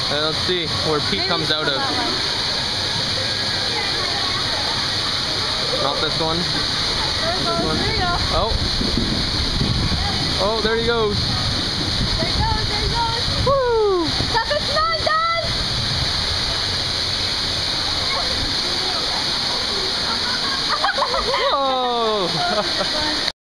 And let's see where Pete comes out of. Not this one. This one. There you go. Oh. Oh, there he goes. There he goes, there he goes. Woo! Sucker snug, Dad! Whoa!